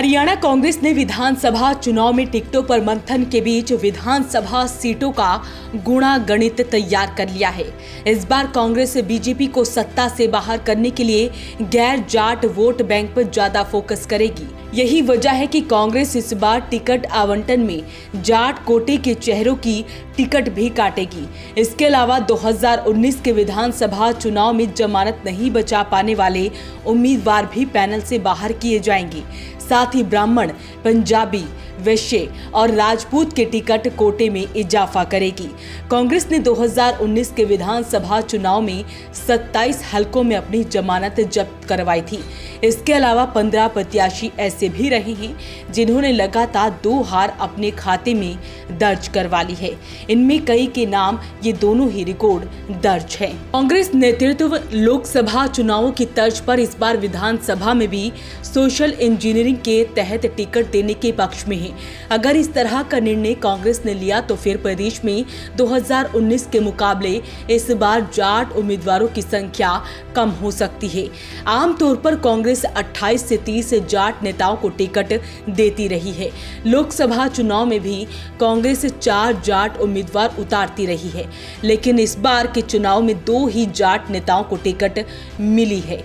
हरियाणा कांग्रेस ने विधानसभा चुनाव में टिकटों पर मंथन के बीच विधानसभा सीटों का गुणा गणित तैयार कर लिया है। इस बार कांग्रेस बीजेपी को सत्ता से बाहर करने के लिए गैर जाट वोट बैंक पर ज्यादा फोकस करेगी। यही वजह है कि कांग्रेस इस बार टिकट आवंटन में जाट कोटे के चेहरों की टिकट भी काटेगी। इसके अलावा 2019 के विधानसभा चुनाव में जमानत नहीं बचा पाने वाले उम्मीदवार भी पैनल से बाहर किए जाएंगे। साथ ही ब्राह्मण, पंजाबी, वैश्य और राजपूत के टिकट कोटे में इजाफा करेगी। कांग्रेस ने 2019 के विधानसभा चुनाव में 27 हलकों में अपनी जमानत जब्त करवाई थी। इसके अलावा 15 प्रत्याशी ऐसे भी रहे हैं जिन्होंने लगातार 2 हार अपने खाते में दर्ज करवा ली है। इनमें कई के नाम ये दोनों ही रिकॉर्ड दर्ज है। कांग्रेस नेतृत्व लोकसभा चुनावों की तर्ज पर इस बार विधानसभा में भी सोशल इंजीनियरिंग के तहत टिकट देने के पक्ष में है। अगर इस तरह का निर्णय कांग्रेस ने लिया तो फिर प्रदेश में 2019 के मुकाबले इस बार जाट उम्मीदवारों की संख्या कम हो सकती है। आमतौर पर कांग्रेस 28 से 30 जाट नेताओं को टिकट देती रही है। लोकसभा चुनाव में भी कांग्रेस 4 जाट उम्मीदवार उतारती रही है, लेकिन इस बार के चुनाव में 2 ही जाट नेताओं को टिकट मिली है।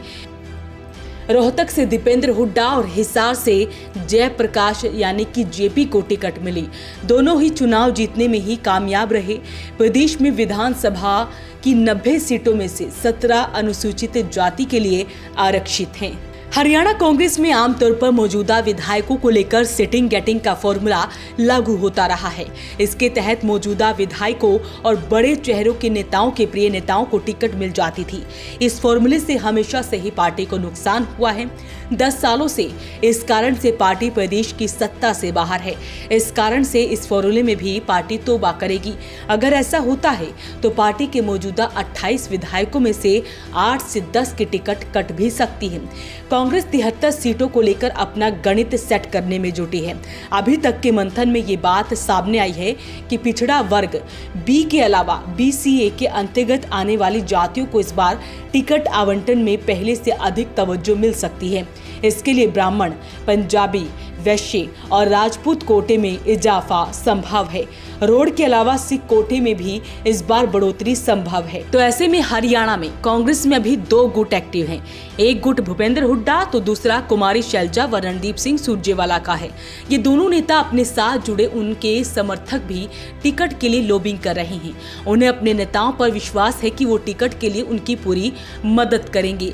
रोहतक से दीपेंद्र हुड्डा और हिसार से जयप्रकाश यानी कि जेपी को टिकट मिली। दोनों ही चुनाव जीतने में ही कामयाब रहे। प्रदेश में विधानसभा की 90 सीटों में से 17 अनुसूचित जाति के लिए आरक्षित हैं। हरियाणा कांग्रेस में आमतौर पर मौजूदा विधायकों को लेकर सिटिंग गेटिंग का फॉर्मूला लागू होता रहा है। इसके तहत मौजूदा विधायकों और बड़े चेहरों के नेताओं के प्रिय नेताओं को टिकट मिल जाती थी। इस फॉर्मूले से हमेशा से ही पार्टी को नुकसान हुआ है। 10 सालों से इस कारण से पार्टी प्रदेश की सत्ता से बाहर है। इस कारण से इस फॉर्मूले में भी पार्टी तौबा करेगी। अगर ऐसा होता है तो पार्टी के मौजूदा 28 विधायकों में से 8 से 10 की टिकट कट भी सकती है। कांग्रेस 73 सीटों को लेकर अपना गणित सेट करने में जुटी है। अभी तक के मंथन में ये बात सामने आई है कि पिछड़ा वर्ग बी के अलावा BCA के अंतर्गत आने वाली जातियों को इस बार टिकट आवंटन में पहले से अधिक तवज्जो मिल सकती है। इसके लिए ब्राह्मण, पंजाबी, वैश्य और राजपूत कोटे में इजाफा संभव है। रोड के अलावा सिख कोटे में भी इस बार बढ़ोतरी संभव है। तो ऐसे में हरियाणा में कांग्रेस में अभी 2 गुट एक्टिव हैं। एक गुट भूपेंद्र हुड्डा तो दूसरा कुमारी शैलजा व रणदीप सिंह सुरजेवाला का है। ये दोनों नेता अपने साथ जुड़े उनके समर्थक भी टिकट के लिए लॉबिंग कर रहे हैं। उन्हें अपने नेताओं पर विश्वास है कि वो टिकट के लिए उनकी पूरी मदद करेंगे।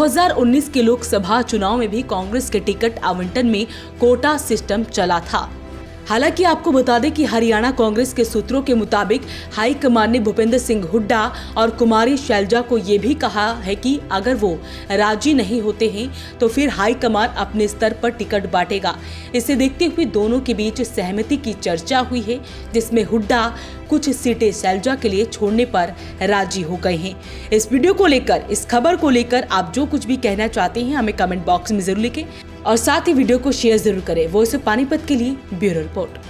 2019 के लोकसभा चुनाव में भी कांग्रेस के टिकट आवंटन में कोटा सिस्टम चला था। हालांकि आपको बता दें कि हरियाणा कांग्रेस के सूत्रों के मुताबिक हाईकमान ने भूपेंद्र सिंह हुड्डा और कुमारी शैलजा को ये भी कहा है कि अगर वो राजी नहीं होते हैं तो फिर हाईकमान अपने स्तर पर टिकट बांटेगा। इसे देखते हुए दोनों के बीच सहमति की चर्चा हुई है, जिसमें हुड्डा कुछ सीटें शैलजा के लिए छोड़ने पर राजी हो गए हैं। इस वीडियो को लेकर, इस खबर को लेकर आप जो कुछ भी कहना चाहते हैं हमें कमेंट बॉक्स में जरूर लिखें और साथ ही वीडियो को शेयर जरूर करें। वॉइस ऑफ पानीपत के लिए ब्यूरो रिपोर्ट।